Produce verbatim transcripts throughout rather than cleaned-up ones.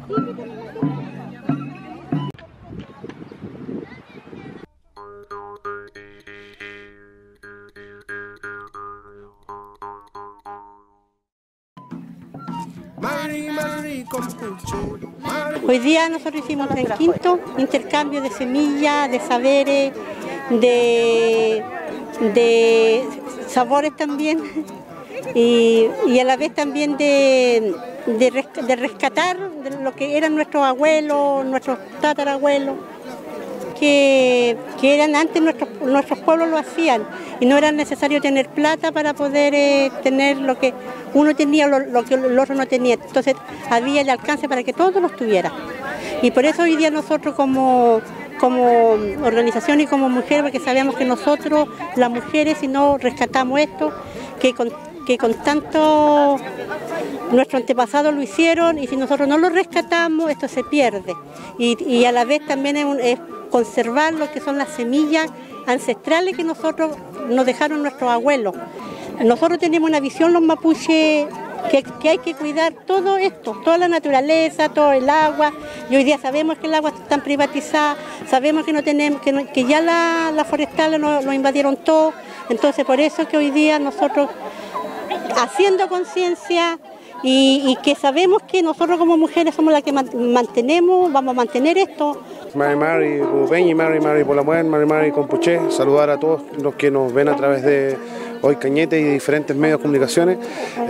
Hoy día nosotros hicimos en quinto intercambio de semillas, de saberes, de, de sabores también y, y a la vez también de, de, de rescatar de lo que eran nuestros abuelos, nuestros tatarabuelos, que, que eran antes nuestros, nuestros pueblos lo hacían y no era necesario tener plata para poder eh, tener lo que uno tenía, lo, lo que el otro no tenía. Entonces había el alcance para que todos los tuvieran. Y por eso hoy día nosotros como, como organización y como mujeres, porque sabemos que nosotros, las mujeres, si no rescatamos esto, que con, que con tanto nuestros antepasados lo hicieron y si nosotros no lo rescatamos, esto se pierde. Y, y a la vez también es, un, es conservar lo que son las semillas ancestrales que nosotros nos dejaron nuestros abuelos. Nosotros tenemos una visión, los mapuches, que, que hay que cuidar todo esto, toda la naturaleza, todo el agua. Y hoy día sabemos que el agua está privatizada, sabemos que no tenemos, que, no, que ya las la forestales nos lo invadieron todo. Entonces por eso es que hoy día nosotros, haciendo conciencia y, y que sabemos que nosotros como mujeres somos las que mantenemos, vamos a mantener esto. Mari Mari Ubeñi, Mari Mari Polamuén, Mari Mari Compuché, saludar a todos los que nos ven a través de Hoy Cañete y diferentes medios de comunicaciones.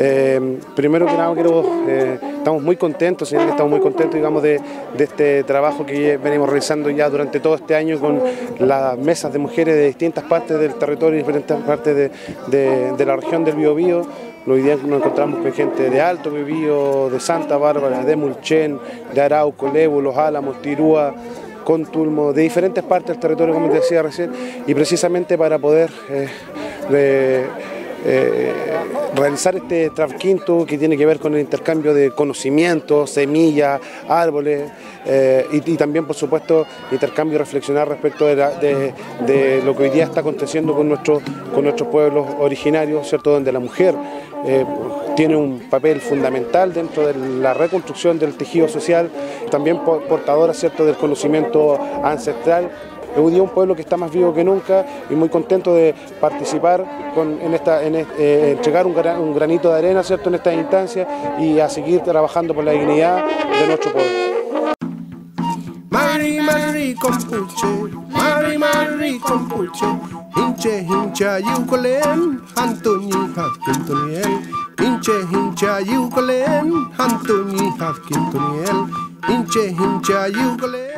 Eh, primero que nada quiero, eh, estamos muy contentos, señor, estamos muy contentos digamos de, de este trabajo que venimos realizando ya durante todo este año con las mesas de mujeres de distintas partes del territorio y diferentes partes de, de, de la región del Biobío. Hoy día nos encontramos con gente de Alto Biobío, de Santa Bárbara, de Mulchen, de Arauco, Lebu, Los Álamos, Tirúa, Contulmo, de diferentes partes del territorio, como te decía recién, y precisamente para poder eh, eh, eh, realizar este Travquinto que tiene que ver con el intercambio de conocimientos, semillas, árboles eh, y, y también, por supuesto, intercambio y reflexionar respecto de, la, de, de lo que hoy día está aconteciendo con, nuestro, con nuestros pueblos originarios, ¿cierto?, donde la mujer eh, tiene un papel fundamental dentro de la reconstrucción del tejido social, también portadora, ¿cierto?, del conocimiento ancestral. Hoy día un pueblo que está más vivo que nunca y muy contento de participar con, en esta, en, eh, entregar un, gran, un granito de arena, ¿cierto?, en esta instancia y a seguir trabajando por la dignidad de nuestro pueblo. Mari Mari Compuche, Mari Mari Compuche, hinche hincha yukolen, Antoni Hafkintoniel, hinche hincha yukolen, Antoni Hafkintoniel, hinche hincha yukolen.